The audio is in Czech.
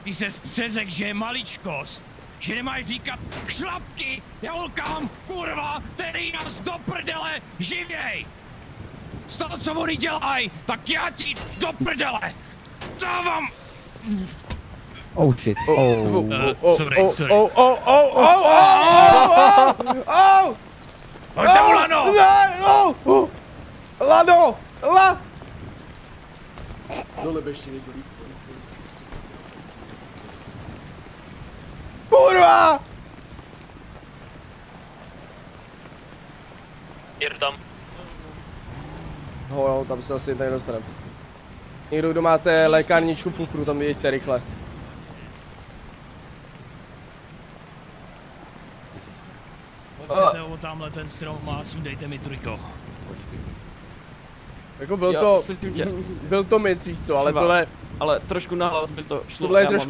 Ty ses přeřek, že je maličkost, že nemáš říkat šlapky jaulkám, kurva, který nás do prdele živěj! Z toho, co oni dělají, tak já ti do prdele dávám! Oh shit, Sorry. Hoďte mu lano! Lano! Dole beštiny, dole. Kurva! Jedu tam. Jo, tam se asi tady dostaneme. Někdo, kdo máte lékárničku fufru, tam jeďte rychle. Pojďte ho tamhle ten strom má, sundejte mi triko. Jako byl to mis, víš co, ale tohle... Ale trošku nahlas by to šlo. Tohle je trošku